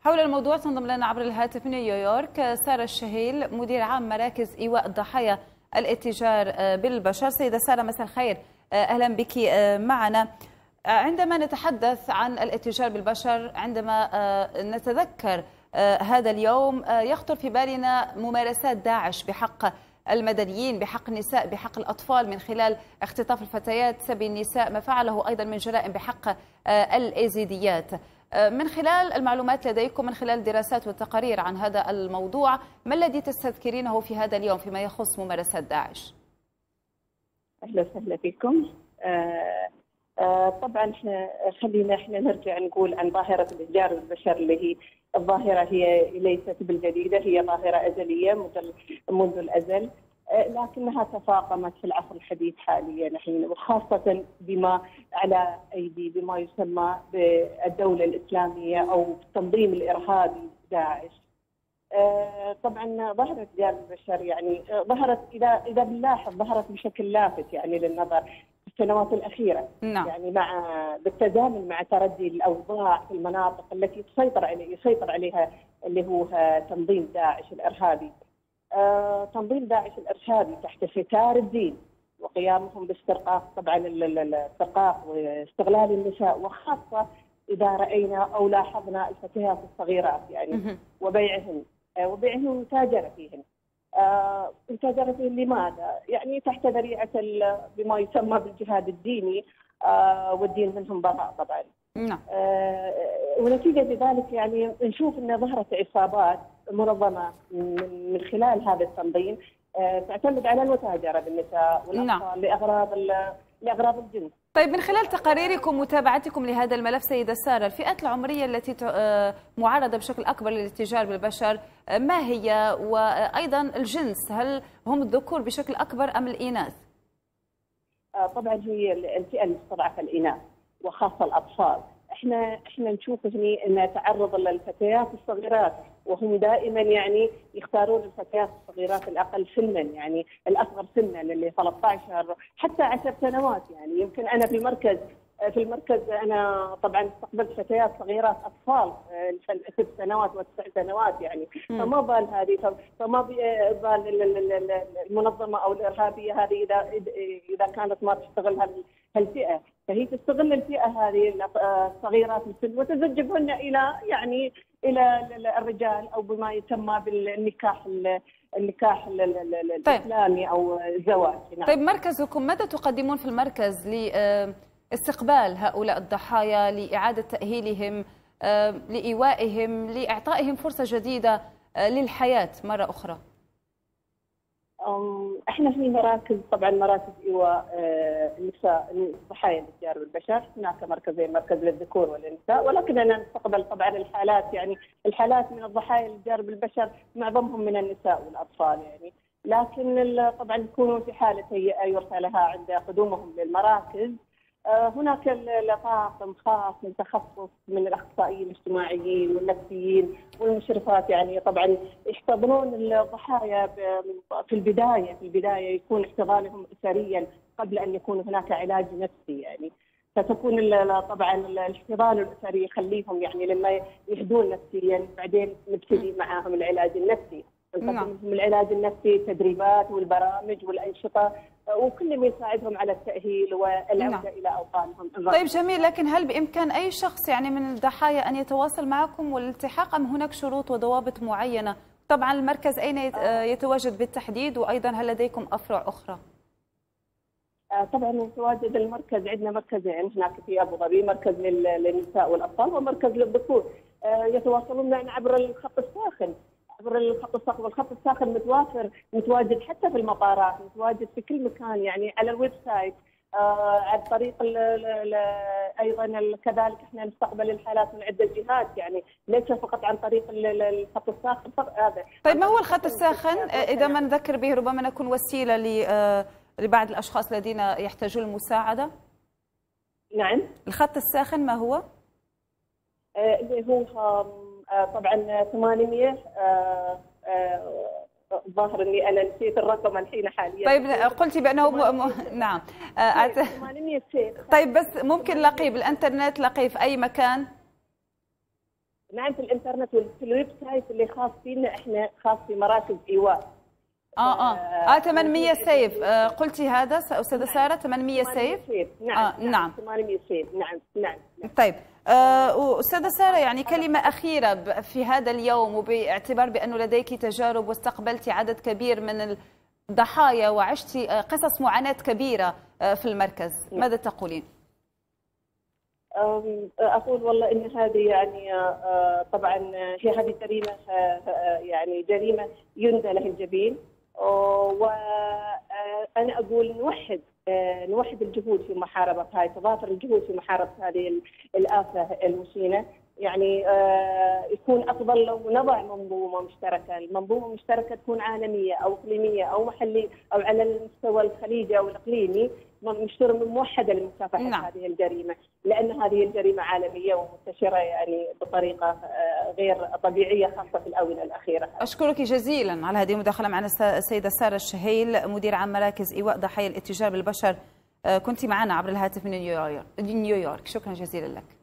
حول الموضوع تنضم لنا عبر الهاتف من نيويورك سارة الشهيل، مدير عام مراكز إيواء ضحايا الاتجار بالبشر. سيدة سارة، مساء الخير، أهلا بك معنا. عندما نتحدث عن الاتجار بالبشر، عندما نتذكر هذا اليوم، يخطر في بالنا ممارسات داعش بحق المدنيين، بحق النساء، بحق الأطفال، من خلال اختطاف الفتيات، سبي النساء، ما فعله أيضا من جرائم بحق الإيزيديات. من خلال المعلومات لديكم، من خلال دراسات والتقارير عن هذا الموضوع، ما الذي تستذكرينه في هذا اليوم فيما يخص ممارسات داعش؟ أهلا وسهلا بكم. طبعا خلينا نرجع نقول عن ظاهرة الإتجار بالبشر، اللي هي الظاهرة هي ليست بالجديدة، هي ظاهرة أزلية منذ الأزل، لكنها تفاقمت في العصر الحديث حاليا الحين، وخاصة بما على أيدي بما يسمى بالدولة الإسلامية أو التنظيم الإرهابي داعش. طبعا ظاهرة إتجار البشر يعني ظهرت، إذا بنلاحظ، ظهرت بشكل لافت يعني للنظر في السنوات الأخيرة. نعم. يعني بالتزامن مع تردي الأوضاع في المناطق التي يسيطر عليها اللي هو تنظيم داعش الإرهابي. تنظيم داعش الإرهابي تحت ستار الدين وقيامهم باسترقاق، طبعا الاسترقاق واستغلال النساء، وخاصة إذا رأينا أو لاحظنا الفتيات الصغيرات يعني وبيعهن والمتاجرة فيهن. المتاجرة فيهن لماذا؟ يعني تحت ذريعة بما يسمى بالجهاد الديني، والدين منهم براء طبعا. نعم. ونتيجة ذلك يعني نشوف أن ظهرت عصابات منظمة من خلال هذا التنظيم تعتمد على المتاجرة بالنساء والأطفال. نعم. لأغراض الجنس. طيب، من خلال تقاريركم ومتابعتكم لهذا الملف سيدة سارة، الفئات العمرية التي معرضة بشكل أكبر للاتجار بالبشر ما هي؟ وأيضا الجنس، هل هم الذكور بشكل أكبر أم الإناث؟ طبعا هي الفئة المستضعفة الإناث وخاصة الأطفال. احنا نشوف هني ان تعرض للفتيات الصغيرات، وهم دائما يعني يختارون الفتيات الصغيرات الاقل سنا، يعني الاصغر سنا اللي 13 حتى 10 سنوات. يعني يمكن انا في المركز انا طبعا استقبلت فتيات صغيرات اطفال 6 سنوات و9 سنوات يعني. فما بال هذه، فما بال المنظمه او الارهابيه هذه اذا كانت ما تستغل هالفئه، فهي تستغل الفئه هذه الصغيرات السن وتزجبهن الى الرجال، او بما يسمى بالنكاح الاسلامي او الزواج. نعم. طيب، مركزكم ماذا تقدمون في المركز لاستقبال هؤلاء الضحايا، لإعادة تأهيلهم، لإيوائهم، لإعطائهم فرصة جديدة للحياة مرة أخرى؟ احنا في مراكز، طبعا مراكز ايواء النساء ضحايا الاتجار بالبشر. هناك مركزين، مركز للذكور وللنساء، ولكننا نستقبل طبعا الحالات من الضحايا الاتجار بالبشر، معظمهم من النساء والاطفال يعني. لكن طبعا يكونون في حاله هيئه يرثى لها عند قدومهم للمراكز. هناك طاقم خاص من تخصص من الاخصائيين الاجتماعيين والنفسيين والمشرفات، يعني طبعا يحتضنون الضحايا في البدايه يكون احتضانهم اسريا قبل ان يكون هناك علاج نفسي يعني. فتكون طبعا الاحتضان الاسري يخليهم يعني لما يهدون نفسيا، بعدين نبتدي معاهم العلاج النفسي. نقدم لهم العلاج النفسي، التدريبات والبرامج والانشطه، وكل ما يساعدهم على التأهيل والعودة إلى أوطانهم. طيب، جميل. لكن هل بإمكان أي شخص يعني من الضحايا أن يتواصل معكم والالتحاق، أم هناك شروط وضوابط معينة؟ طبعا المركز أين يتواجد بالتحديد، وأيضا هل لديكم أفرع أخرى؟ طبعا يتواجد المركز، عندنا مركزين هناك في أبو ظبي، مركز للنساء والأطفال ومركز للذكور. يتواصلون معنا عبر الخط الساخن. والخط الساخن متواجد حتى في المطارات، متواجد في كل مكان يعني، على الويب سايت، عن طريق ايضا كذلك احنا نستقبل الحالات من عده جهات يعني، ليس فقط عن طريق الخط الساخن هذا. طيب، ما هو الخط الساخن؟ اذا ما نذكر به ربما نكون وسيله لبعض الاشخاص الذين يحتاجون المساعده. نعم. الخط الساخن ما هو؟ اللي هو طبعا 800. الظاهر اني انا نسيت الرقم الحين حاليا. طيب، قلتي بانه نعم 800 طيب، بس ممكن لقيه بالانترنت، لقيه في اي مكان؟ نعم في الانترنت وفي الويب سايت اللي خاص فينا احنا، خاص في مراكز ايواء. 800 سيف. قلتي هذا استاذه ساره 800 سيف؟ نعم. نعم 800 سيف. نعم. طيب استاذه ساره، يعني كلمه اخيره في هذا اليوم، وباعتبار بانه لديك تجارب واستقبلتي عدد كبير من الضحايا وعشتي قصص معاناه كبيره في المركز، ماذا تقولين؟ أقول والله إن هذه يعني طبعا هي هذه جريمة، يعني جريمة يندى له الجبين، وأنا أقول نوحد الجهود في محاربة هاي، تضافر الجهود في محاربة هذه الآفة المشينة. يعني يكون أفضل لو نضع منظومة مشتركة، المنظومة مشتركة تكون عالمية أو إقليمية أو محلي أو على المستوى الخليجي أو الإقليمي، موحدة لمكافحة هذه الجريمة، لأن هذه الجريمة عالمية ومنتشرة يعني بطريقة غير طبيعية، خاصة في الآونة الأخيرة. أشكرك جزيلا على هذه المداخلة معنا السيدة سارة الشهيل، مدير عام مراكز إيواء ضحايا الاتجار بالبشر، كنت معنا عبر الهاتف من نيويورك. شكرا جزيلا لك.